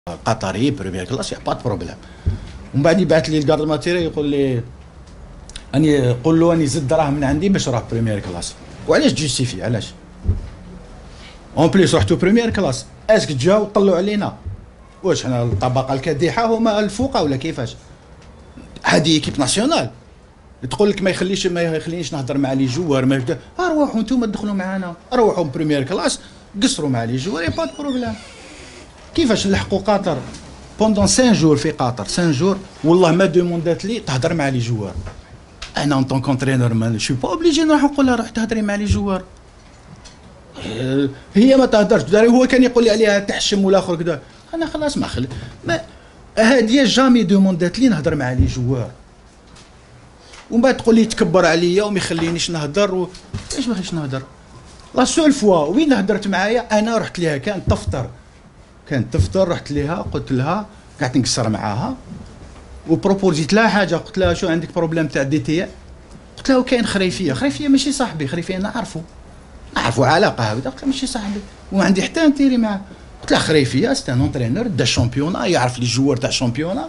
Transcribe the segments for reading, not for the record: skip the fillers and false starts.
قطري بريمير كلاس با بروبليم. ومن بعد يبعث لي الكارد ماتيريال يقول لي اني قول له اني زد دراهم من عندي باش نروح بريمير كلاس. وعلاش جوستيفي علاش؟ اون بليس رحتو بريمير كلاس اسك جاو طلعوا علينا واش حنا الطبقه الكادحه هما الفوقه ولا كيفاش؟ هذه كيب ناسيونال تقول لك ما يخلينيش نهضر مع لي جوار ما روحوا انتم تدخلوا معنا روحوا بريمير كلاس قصروا مع لي جوار با بروبليم. كيفاش نلحقوا قطر بوندون 5 جور في قطر 5 جور والله ما دوموندات لي تهضر مع لي جوار. انا اون طون كونترينور ما شو با اوبليجي نروح نقول لها روح تهضري مع لي جوار. هي ما تهضرش داري هو كان يقول لي عليها تحشم ولا اخر كذا. انا خلاص ما هاديه جامي دوموندات لي نهضر مع لي جوار. ومن بعد تقول لي تكبر عليا وما يخلينيش نهضر ايش ما خليش نهضر. لا سول فوا وين هضرت معايا انا رحت ليها كانت تفطر رحت ليها قلت لها قعدت نقصر معاها وبروبوزيت لها حاجه قلت لها شو عندك بروبليم تاع دي تي. قلت لها وكاين خريفيه ماشي صاحبي خريفيه نعرفوا علاقه هكذا. قلت لها ماشي صاحبي وما عندي حتى نتيري معاه. قلت لها خريفيه سي ان اونترينور دا شامبيونا يعرف لي جوار تاع شامبيونا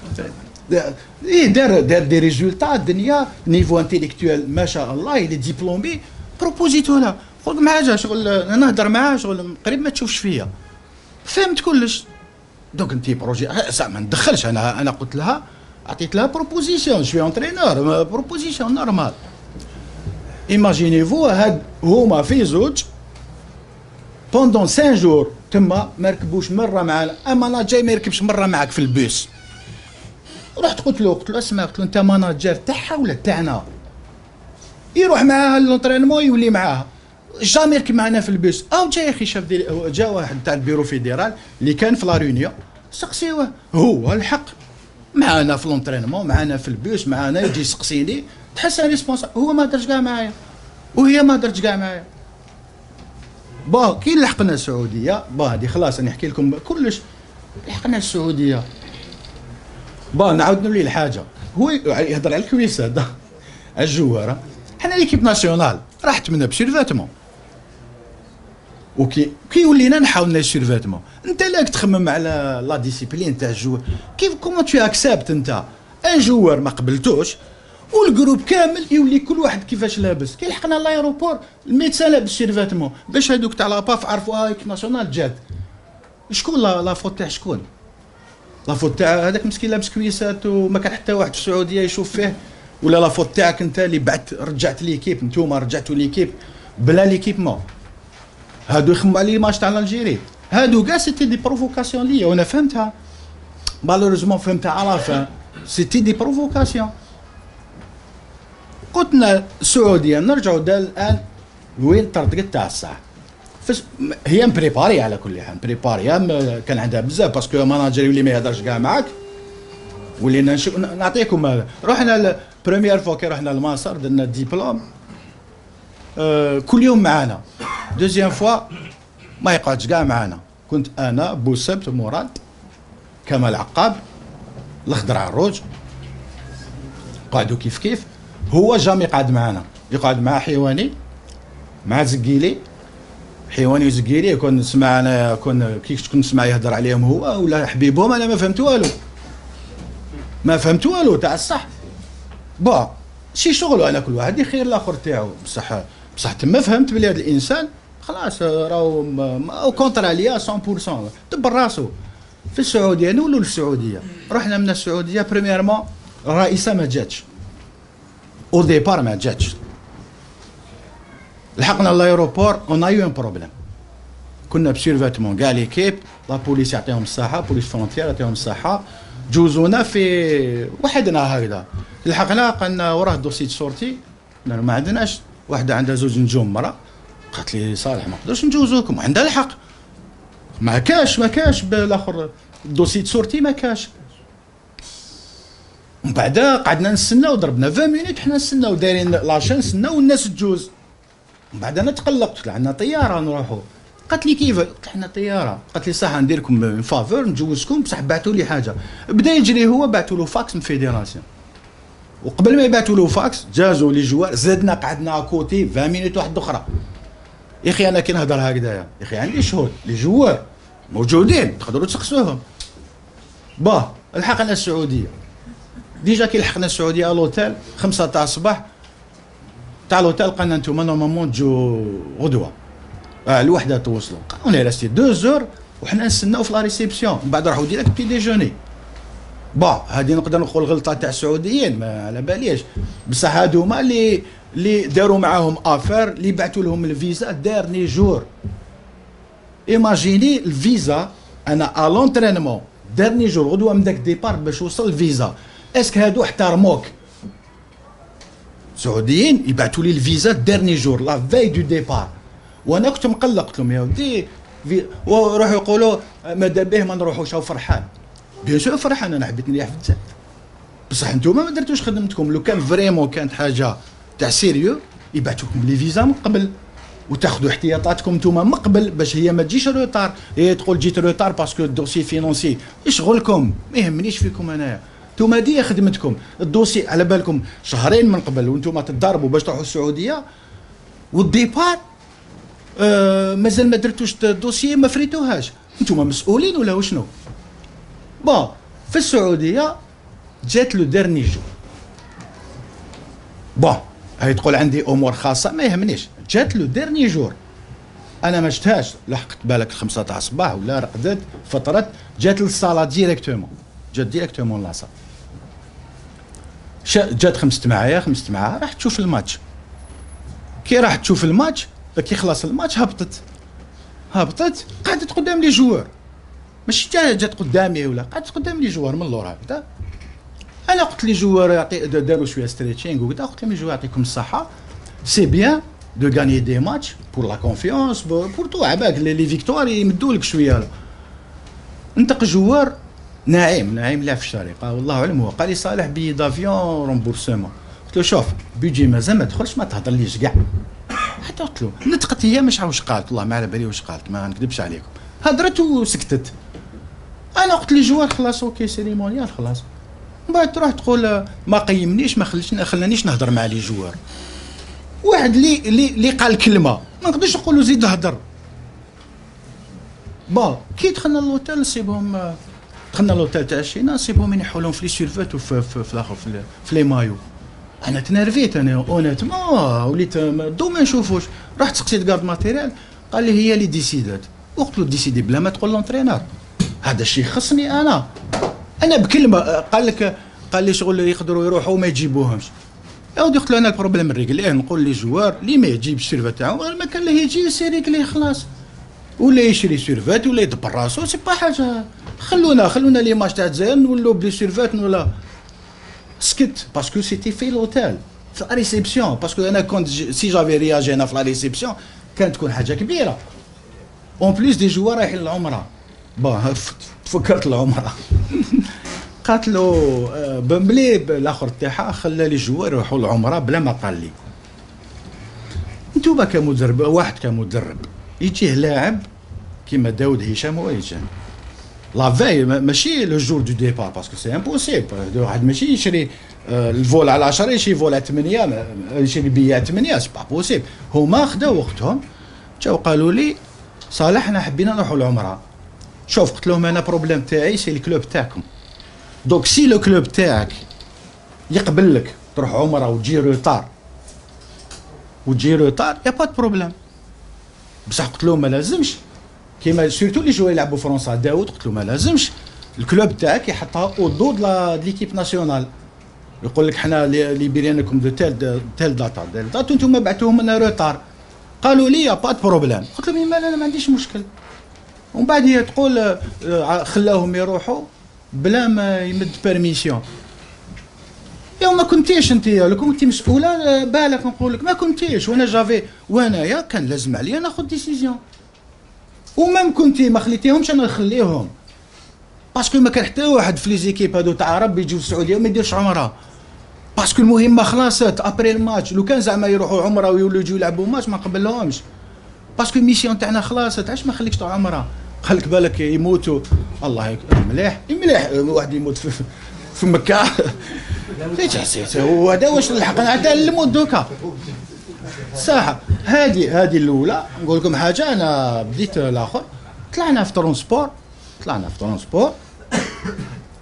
دار دي ريزولتا الدنيا نيفو انتيليكتوال ما شاء الله يلي ديبلومي. بروبوزيتو لها قلت مع حاجه شغل نهضر معاه شغل قريب ما تشوفش فيا فهمت كلش. دونك انت بروجي ما ندخلش انا قلت لها عطيت لها بروبوزيسيون شوي اونترينور بروبوزيسيون نورمال. ايماجينيفو هاد هما في زوج بوندون 5 جور تما ما ركبوش مره معنا. ماناجر ما يركبش مره معاك في البوس. رحت قلت له اسمع قلت له انت ماناجر تاعها ولا تاعنا؟ يروح معاها لونترينمون يولي معاها جامي يركب معنا في البوس. او جا يا اخي شاف جا واحد تاع البيرو فيدرال اللي كان في لا ريونيون سقسيوه هو الحق معانا في لونترينمون معانا في البوس معانا يجي يسقسيني تحس ريسبونسابل. هو ما درش كاع معايا وهي ما درتش كاع معايا. كي لحقنا السعوديه هذه خلاص نحكي لكم كلش. لحقنا السعوديه نعاود نولي الحاجه هو يهضر على الكويسه على الجواره. حنا ليكيب ناسيونال راحت منا بسيرفاتمون وكي ولينا نحاول سيرفاتمون. انت لاك تخمم على لا ديسيبلين تاع الجوار كيف كومون تو اكسبت انت ان جوار ما قبلتوش والجروب كامل يولي كل واحد كيفاش لابس. كي لحقنا لايروبور الميدسان لابس سيرفاتمون باش هذوك تاع لاباف عرفوا كيف ناسيونال جات. شكون لا فوت تاع شكون؟ لا فوت تاع هذاك مسكين لابس كويسات وما كان حتى واحد في السعوديه يشوف فيه. ولا لا فوت تاعك انت اللي رجعت ليكيب نتوما رجعتوا ليكيب بلا ليكيبمون. هادو يخموا على ليماج تاع الجيري هادو كاع سيتي دي بروفوكاسيون ليا وانا فهمتها مالوريزمون فهمتها على فان سيتي دي بروفوكاسيون. قلتنا السعوديه نرجعوا الان وين طردقت تاع الساعه هي مبريباري على كل حال مبريباري كان عندها بزاف باسكو ماناجر يولي ما يهضرش كاع معاك. ولينا نعطيكم رحنا بروميير فوا كي رحنا لمصر درنا الدبلوم كل يوم معانا. دوزيام فوا ما يقعدش كاع معانا. كنت انا بوسبت مراد كمال عقاب الاخضر عروج قعدوا كيف هو جامي قعد معانا يقعد مع حيواني مع زقيلي. حيواني وزقيلي كون نسمع انا كون كنت نسمع يهضر عليهم هو ولا حبيبهم انا ما فهمت والو تاع الصح. شي شغلو انا كل واحد يخير الاخر تاعو بصح تما فهمت بلي هذا الانسان خلاص راهو كونتر عليا 100% دبر راسو. في السعوديه نولوا للسعوديه رحنا من السعوديه بريميرمون الرئيسه ما جاتش او ديبار ما جاتش. لحقنا الايروبور اون اي ان بروبليم كنا بسيرفاتمون كاع ليكيب لا بوليس يعطيهم الصحه بوليس فرونتيير يعطيهم الصحه جوزونا في وحدنا هكذا. لحقنا قالنا وراه دوسي سورتي ما عندناش. واحده عندها 2 نجوم مرا قالت لي صالح ما نقدرش نجوزوكم وعندها الحق ما كاش بالاخر دوسي سورتي ما كاش. ومن بعد قعدنا نستناو ضربنا 20 مينيت حنا نستناو دايرين لاشين نستناو والناس تجوز. من بعد انا تقلقت قلت عندنا طياره نروحوا. قالت لي كيف؟ قلت حنا طياره. قالت لي صح ندير لكم فافور نجوزكم بصح بعثوا لي حاجه. بدا يجري هو بعثوا له فاكس من فيدراسيون وقبل ما يبعثوا له فاكس جازوا لي جوار زدنا قعدنا كوتي 20 مينيت واحده اخرى. يا اخي انا كي نهضر هكذايا يا اخي عندي شهود لي جوار موجودين تقدروا تسقسوهم باه لحقنا السعوديه، ديجا كي لحقنا السعوديه لوتيل 5 تاع الصباح تاع لوتيل قالنا انتوما نورمالمون تجو غدوه الوحده توصلوا، اون ريستي 2 زور وحنا نستناو في لا ريسبسيون، من بعد راحوا ديريكت بي ديجوني. بون هذه نقدر نقول غلطه تاع السعوديين ما على باليش، بصح هادو هما اللي داروا معاهم افير اللي بعثوا لهم الفيزا ديرني جور. ايماجيني الفيزا انا الونترينمون ديرني جور غدوه من داك ديبار باش وصل الفيزا، اسك هادو احترموك؟ السعوديين يبعثوا لي الفيزا ديرني جور لا في دو ديبار، وانا كنت مقلق، قلت لهم يا ودي وراحوا يقولوا ماذا به ما نروحوش او فرحان. بيان سور فرحان، انا حبيت نريح في الجزائر، بصح نتوما ما درتوش خدمتكم. لو كان فريمون كانت حاجه تاع سيريو يبعثوكم لي فيزا من قبل وتاخذوا احتياطاتكم نتوما من قبل باش هي ما تجيش روتار، هي تقول جيت روتار باسكو الدوسي فينونسي يشغلكم، ما يهمنيش فيكم انايا، نتوما دي خدمتكم الدوسي على بالكم شهرين من قبل وانتوما تضاربوا باش تروحوا السعوديه والديبار مازال ما درتوش الدوسي ما فريتوهاش، نتوما مسؤولين ولا وشنو؟ بون في السعوديه جات لو ديرني جو، بون هي تقول عندي امور خاصه ما يهمنيش، جات لو ديرني جور انا ما شفتهاش، لحقت بالك 5 تاع الصباح ولا رقدت فترت، جات للصاله ديريكتومون، جات ديريكتومون لاصا، جات خمست معايا راحت تشوف الماتش، كي راحت تشوف الماتش كي خلاص الماتش هبطت قعدت قدام لي جوار، ماشي جات قدامي ولا قعدت قدام لي جوار من اللور هكذا، انا قلت لي جوار داروا شويه ستريتشينغ وكذا، قلت لهم جوار يعطيكم الصحه سي بيان دو غاني دي ماتش بور لا كونفيونس بور تو عباك لي فيكتوار يمدوا لك شويه. انتق جوار نعيم لا في الشريقه والله اعلم، هو قال لي صالح بي دافيون رومبورسمون، قلت له شوف بيجي مازال ما دخلش ما تهضرليش كاع، حتى قلت له نطقت هي مش واش قالت، والله ما على بالي واش قالت ما نكذبش عليكم، هضرت وسكتت، انا قلت لي جوار خلاص اوكي سيريمونيال خلاص، من بعد تروح تقول ما قيمنيش ما خلانيش نهضر مع لي جوار، واحد اللي قال كلمه ما نقدرش نقول له زيد هضر. با كي دخلنا لوتيل سيبهم، دخلنا لوتيل تاع الشينا سيبهم ينحوا لهم في لي سيرفيت وفي الاخر في لي مايو، انا تنرفيت انا اونيتمون وليت دو ما نشوفوش، رحت سقسيت كارد ماتيريال قال لي هي اللي ديسيدات، وقت له ديسيدي بلا ما تقول لونترينور، هذا الشيء خصني انا بكلمه، قال لي شغل يقدروا يروحوا وما يجيبوهمش، يا ودي قلت له انا البروبليم الريكلي نقول لي جوار اللي ما يجيبش السيرفات تاعو غير ما كان له يجي سي ريكلي خلاص، ولا يشري سيرفات ولا يدبر راسو سي با حاجه، خلونا لي ماتش تاع الجزائر نولوا بلي سيرفات ولا سكت، باسكو سيتي في لوتيل في لا ريسبسيون، باسكو انا كنت سي جافي رياجي انا في لا ريسبسيون كانت تكون حاجه كبيره، اون بليس دي جوار رايحين للعمره، با تفكرت العمره قالت له بمبلي الاخر تاعها خلى لي جوار يروحوا للعمره بلا ما قال لي. انتوما كمدرب، واحد كمدرب يجيه لاعب كيما داود هشام هو يجي لا في ماشي لو جور دو ديبار باسكو سي امبوسيبل، واحد ماشي يشري الفول على 10 يشري فول على 8 يشري بيا 8 سي با بوسيبل، هما خداو وقتهم جاو قالوا لي صالح احنا حبينا نروحوا للعمره، شوف قلت لهم انا بروبليم تاعي سي الكلوب تاعكم، دونك سي لو كلوب تاعك يقبل لك تروح عمره وتجي روتار يا با دو بروبليم، بصح قلت لهم ما لازمش كيما سيرتو اللي جوا يلعبوا فرنسا داود، قلت له ما لازمش الكلوب تاعك يحطها او دو ليكيب ناسيونال، يقول لك حنا ليبريانكم دو تيل داتا انتم بعتوهم لنا روتار، قالوا لي يا با دو بروبليم، قلت لهم ما انا ما عنديش مشكل، ومن بعد هي تقول خلاهم يروحوا بلا ما يمد بيرميسيون، يا ما كنتيش انت لو كنت مسؤوله بالك نقول لك ما كنتيش، وانا جافي وانايا كان لازم عليا ناخذ ديسيزيون، ومام كنتي ما خليتيهمش انا نخليهم، باسكو ما كان حتى واحد في لي زيكيب هادو تاع عرب يجيو السعوديه وما يديرش عمره، باسكو المهمه خلاصت ابري الماتش، لو كان زعما يروحوا عمره ويولوا يجيو يلعبوا ماتش ما نقبلهمش، باسكو الميسيون تاعنا خلاصت، علاش ما خليكش تروح عمره، خليك بالك يموتوا الله مليح واحد يموت في مكه حسيت وهذا واش لحقنا حتى الموت دوكا صح. هذه الاولى. نقول لكم حاجه، انا بديت الاخر طلعنا في ترونسبور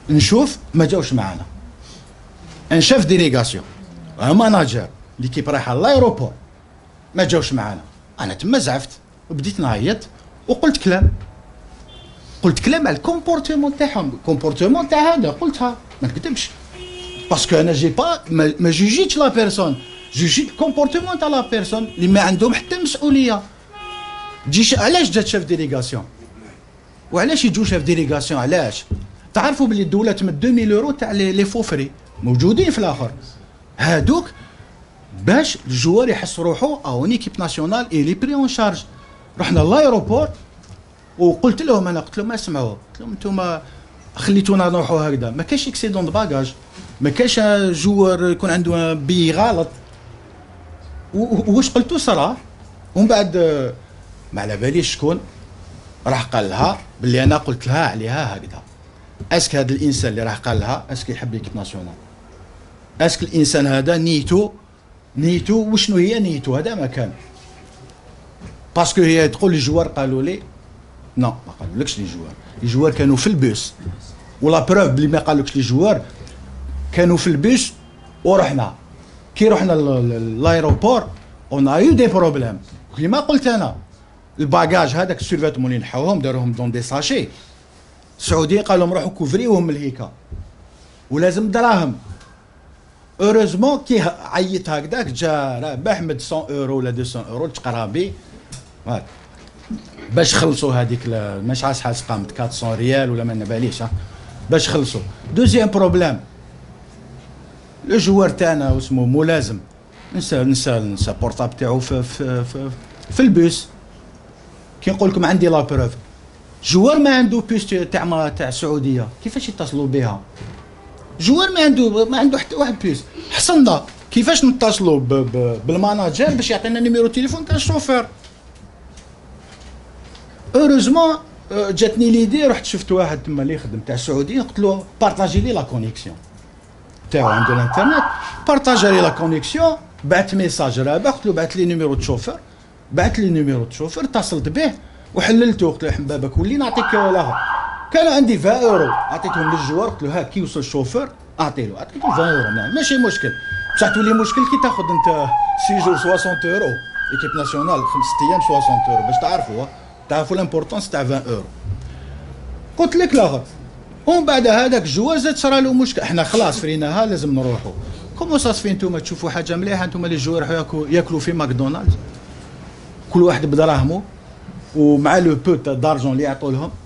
نشوف ما جاوش معانا. ان شاف ديليغاسيون ماناجر ليكيب رايحه لايروبور ما جاوش معانا. انا تما زعفت وبديت نعيط وقلت كلام، قلت كلام على الكومبورتمون تاعهم. الكومبورتمون تاع هذا قلتها ما نكذبش، باسكو انا جي با ما جوجيتش لا بيرسون، جوجيت الكومبورتمون تاع لا بيرسون اللي ما عندهم حتى مسؤوليه. تجيش علاش جات شاف ديليغاسيون وعلاش يجوا شاف ديليغاسيون؟ علاش؟ تعرفوا بلي الدوله تمد 2000 يورو تاع لي فوفري موجودين في الاخر، هادوك باش الجوار يحس روحو اون ايكيب ناسيونال اي لي بري اون شارج. رحنا لايروبور وقلت لهم، انا قلت لهم اسمعوا، قلت لهم انتم خليتونا نروحوا هكذا، ما كاينش اكسيدون دو باجاج، ما كاينش جوار يكون عنده بي غلط. واش قلتو صرا. ومن بعد ما على باليش شكون راح قال لها باللي انا قلت لها عليها هكذا. اسك هذا الانسان اللي راح قال لها اسك يحب ليكيب ناسيونال؟ اسك الانسان هذا نيتو وشنو هي نيتو؟ هذا ما كان. باسكو هي تقول الجوار قالوا لي نو، ما قالولكش لي جوار، الجوار كانوا في البوس، ولا بروف بلي ما قالوكش لي جوار كانوا في البوس. ورحنا كي رحنا لايروبور اون ايو دي بروبليم كيما قلت انا. الباجاج هذاك السيرفاتمون اللي نحاوهم داروهم دون دي ساشي، السعوديين قال لهم روحوا كوفريوهم من الهيكا ولازم دراهم. اوروزمون كي عيط هكذاك جا رابح مد 100 يورو ولا 200 يورو تقرابي باش خلصوا هذيك مش عارف شحال قامت 400 ريال ولا ما نباليش باش خلصوا. دوزيام بروبليم لو جوار تاعنا واسمو ملازم نسى بورطاب تاعو في البوس. كي نقول لكم عندي لا بروف، جوار ما عنده بوس تاع السعوديه كيفاش يتصلوا بها؟ جوار ما عنده حتى واحد بوس. حصلنا كيفاش نتصلوا بالماناجر باش يعطينا نيميرو تليفون تاع الشوفير. اوروزمون جاتني ليدي، رحت شفت واحد تما اللي يخدم تاع السعوديه، قلت له بارطاجي لي لا كونيكسيون تاعو عنده الانترنت، بارطاجي لي لا كونيكسيون. بعث ميساج رابح قلت له بعث لي نيميرو الشوفير، بعث لي نيميرو الشوفير، اتصلت به وحللته. قلت له حبابك ولي نعطيك لها. كان عندي 20 يورو عطيتهم للجوار، قلت له ها كي يوصل الشوفير اعطي له، عطيته 20 يورو ماشي مشكل. بصح تولي مشكل كي تاخذ انت سيجور 60 يورو ايكيب ناسيونال 5 ايام 60 يورو باش تعرفوا الامبورطونس تاع 20 يورو. قلت لك لا. ومن بعد هذاك الجوار زاد صرا له مشكل، احنا خلاص فريناها لازم نروحوا. كومون سا سفي نتوما تشوفوا حاجه مليحه نتوما لي جوار ياكلوا في ماكدونالدز كل واحد بدراهمو ومع لو بو تاع دارجون اللي يعطوا لهم